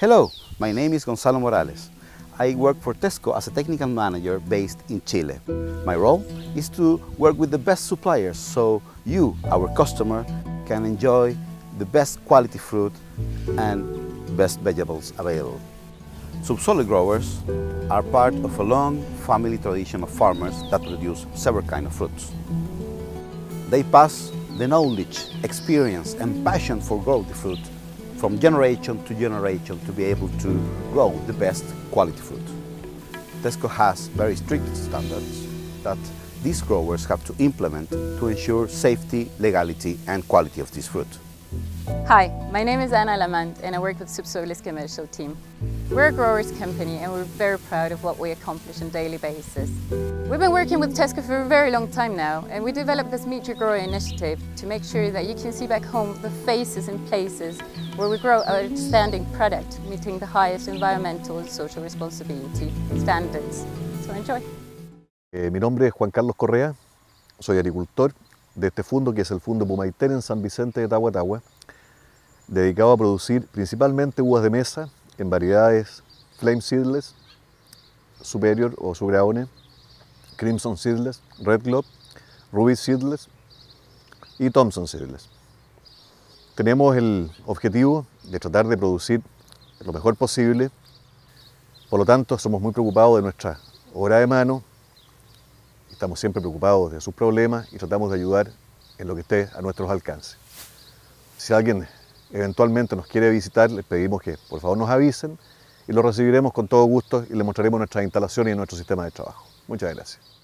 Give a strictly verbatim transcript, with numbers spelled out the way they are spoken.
Hello, my name is Gonzalo Morales. I work for Tesco as a technical manager based in Chile. My role is to work with the best suppliers so you, our customer, can enjoy the best quality fruit and best vegetables available. Subsoil growers are part of a long family tradition of farmers that produce several kinds of fruits. They pass the knowledge, experience and passion for growing the fruit from generation to generation to be able to grow the best quality fruit. Tesco has very strict standards that these growers have to implement to ensure safety, legality and quality of this fruit. Hi, my name is Anna Lamant and I work with Subsoil's commercial team. We're a growers company and we're very proud of what we accomplish on a daily basis. We've been working with Tesco for a very long time now, and we developed this Meet Your Grower initiative to make sure that you can see back home the faces and places where we grow our outstanding product, meeting the highest environmental and social responsibility standards. So enjoy. Eh, mi nombre es Juan Carlos Correa, soy agricultor de este fundo que es el Fundo Pumaiter en San Vicente de Tahuatahua, dedicado a producir principalmente uvas de mesa en variedades Flame Seedless, Superior o Sugraone, Crimson Seedless, Red Globe, Ruby Seedless y Thompson Seedless. Tenemos el objetivo de tratar de producir lo mejor posible, por lo tanto somos muy preocupados de nuestra obra de mano, estamos siempre preocupados de sus problemas y tratamos de ayudar en lo que esté a nuestros alcances. Si alguien eventualmente nos quiere visitar, les pedimos que por favor nos avisen y lo recibiremos con todo gusto y les mostraremos nuestras instalaciones y nuestro sistema de trabajo. Muchas gracias.